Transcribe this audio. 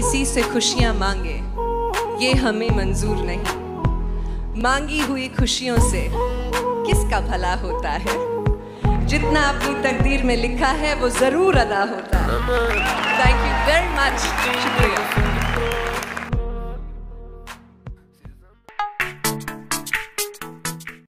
किसी से खुशियां मांगे ये हमें मंजूर नहीं। मांगी हुई खुशियों से किसका भला होता है। जितना अपनी तकदीर में लिखा है वो जरूर अदा होता है। Thank you very much. शुक्रिया।